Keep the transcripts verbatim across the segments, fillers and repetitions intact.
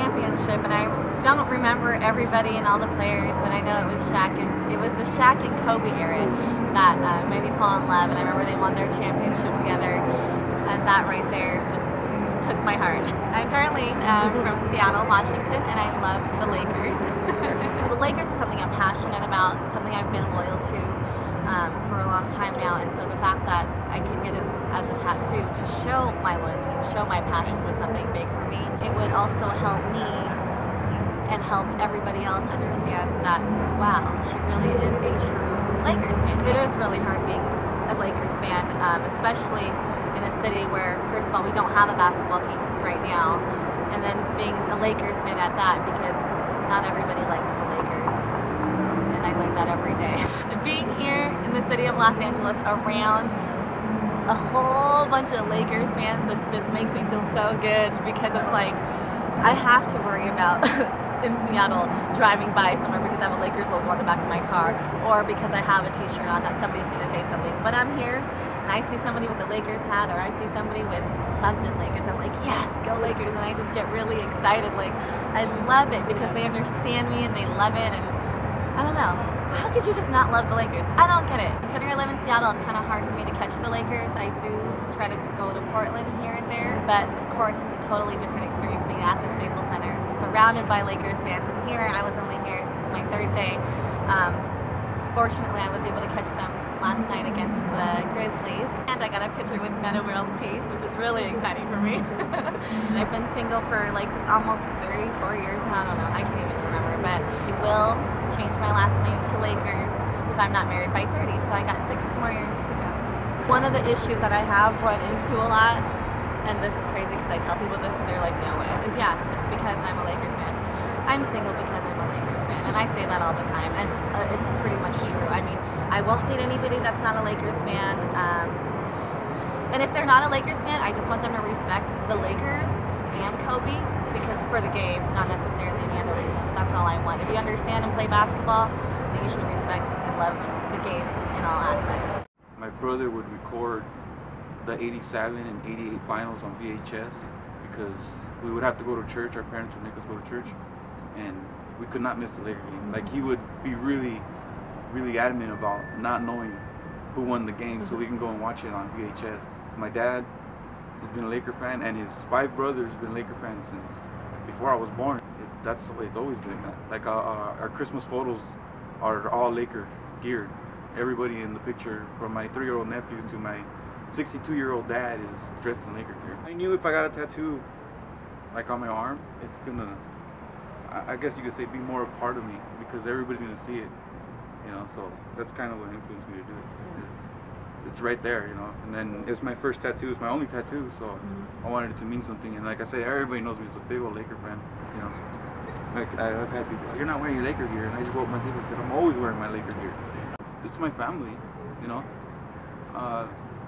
championship, and I don't remember everybody and all the players, but I know it was Shaq and it was the Shaq and Kobe era that uh, made me fall in love. And I remember they won their championship together, and that right there just took my heart. I'm Darlene um, from Seattle, Washington, and I love the Lakers. The Lakers is something I'm passionate about, something I've been loyal to um, for a long time now, and so the fact that I could get it as a tattoo to show my loyalty and show my passion was something big for me. It would also help me and help everybody else understand that, wow, she really is a true Lakers fan. It is really hard being a Lakers fan, um, especially in a city where, first of all, we don't have a basketball team right now, and then being a Lakers fan at that, because not everybody likes the Lakers, and I learn that every day. Being here in the city of Los Angeles around a whole bunch of Lakers fans, this just makes me feel so good, because it's like I have to worry about in Seattle driving by somewhere because I have a Lakers logo on the back of my car, or because I have a t-shirt on that somebody's going to say something. But I'm here and I see somebody with a Lakers hat, or I see somebody with something Lakers, I'm like, yes, go Lakers, and I just get really excited. Like, I love it because they understand me and they love it, and I don't know. How could you just not love the Lakers? I don't get it. Considering I live in Seattle, it's kind of hard for me to catch the Lakers. I do try to go to Portland here and there, but of course it's a totally different experience being at the Staples Center, surrounded by Lakers fans. And here, I was only here, this is my third day. Um, fortunately, I was able to catch them last night against the Grizzlies, and I got a picture with Metta World Peace, which is really exciting for me. I've been single for like almost three, four years now. I don't know, I can't even remember, but I will change my last name to Lakers if I'm not married by thirty, so I got six more years to go. One of the issues that I have run into a lot, and this is crazy because I tell people this and they're like, no way, is yeah, it's because I'm a Lakers fan. I'm single because I'm a Lakers fan, and I say that all the time, and uh, it's pretty much true. I mean, I won't date anybody that's not a Lakers fan, um, and if they're not a Lakers fan, I just want them to respect the Lakers and Kobe, because for the game, not necessarily any other reason, but that's all I want. If you understand and play basketball, then you should respect and love the game in all aspects. My brother would record the eighty-seven and eighty-eight finals on V H S because we would have to go to church. Our parents would make us go to church, and we could not miss the Laker game. Like, he would be really, really adamant about not knowing who won the game so we can go and watch it on V H S. My dad has been a Laker fan, and his five brothers have been Laker fans since before I was born. It, that's the way it's always been. Like, uh, uh, our Christmas photos are all Laker geared. Everybody in the picture, from my three-year-old nephew to my sixty-two-year-old dad, is dressed in Laker gear. I knew if I got a tattoo, like on my arm, it's gonna, I, I guess you could say, be more a part of me, because everybody's gonna see it, you know. So that's kind of what influenced me to do it. It's, it's right there, you know. And then it's my first tattoo, it's my only tattoo, so mm-hmm. I wanted it to mean something. And like I said, everybody knows me as a big old Laker fan, you know. Like, I, I've had people, oh, you're not wearing your Laker gear, and I just wrote my sleeve and said, I'm always wearing my Laker gear. It's my family, you know. Uh,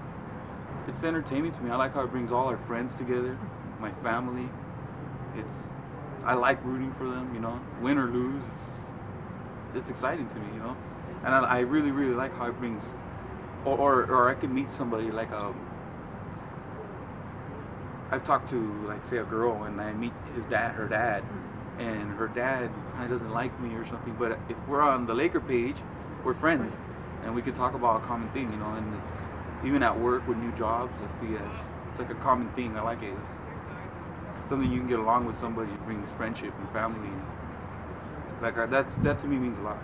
it's entertaining to me. I like how it brings all our friends together, my family. It's, I like rooting for them, you know. Win or lose, it's, it's exciting to me, you know. And I, I really, really like how it brings, or, or, or I could meet somebody like a, I've talked to, like, say, a girl, and I meet his dad, her dad, and her dad kind of doesn't like me or something, but if we're on the Laker page, we're friends, and we could talk about a common thing, you know. And it's, even at work with new jobs, I feel it's, it's like a common thing. I like it. It's, it's something you can get along with somebody. It brings friendship and family. And like I, that, that to me means a lot.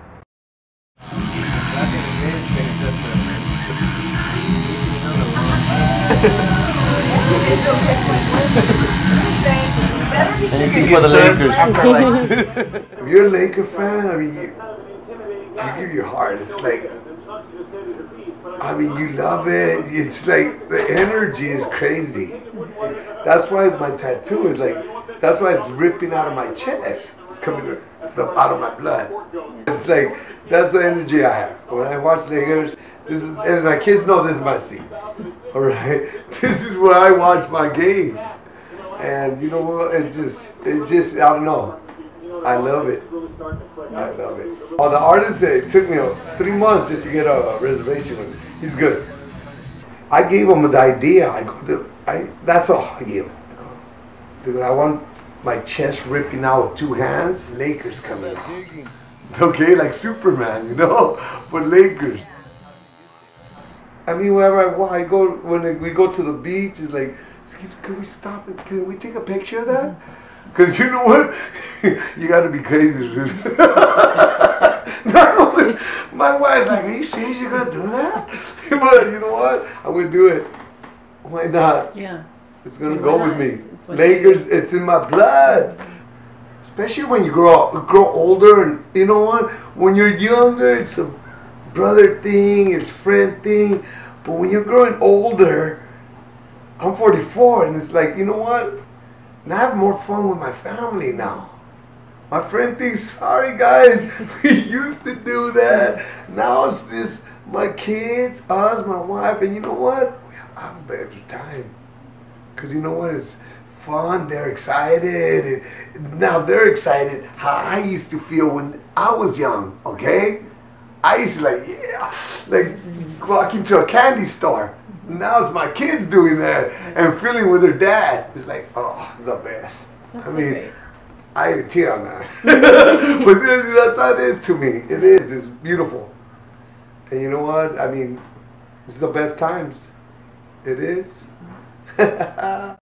Anything for the Lakers. If you're a Laker fan, I mean, you, you give your heart. It's like, I mean, you love it. It's like, the energy is crazy. That's why my tattoo is like, that's why it's ripping out of my chest. It's coming out of my blood. It's like, that's the energy I have. When I watch Lakers, this is, and my kids know this is my seat. All right? This is where I watch my game. And you know what, it just, it just, I don't know. I love it. I love it. Oh, the artist, it took me three months just to get a reservation with him. He's good. I gave him the idea. I go, I, that's all I gave him. Dude, I want my chest ripping out with two hands, Lakers coming out. Okay, like Superman, you know, but Lakers. I mean, wherever I walk, I go, when we go to the beach, it's like, excuse me, can we stop and can we take a picture of that? Because you know what? You got to be crazy, dude. Not only, my wife's like, are you serious you're going to do that? But you know what? I'm going to do it. Why not? Yeah. It's going to Why go not? with me. It's- it's what Lakers, it's in my blood. Especially when you grow grow older, and you know what? When you're younger, it's a brother thing, it's friend thing. But when you're growing older, I'm forty-four, and it's like, you know what? And I have more fun with my family now. My friend thinks, sorry guys, we used to do that. Now it's this, my kids, us, my wife, and you know what? We have a better time. Because you know what? It's fun, they're excited. And now they're excited how I used to feel when I was young, okay? I used to like, yeah, like walk into a candy store. Now it's my kids doing that and feeling with their dad. It's like, oh, it's the best. That's I so mean, great. I even tear on that. But then that's how it is to me. It is. It's beautiful. And you know what? I mean, it's the best times. It is.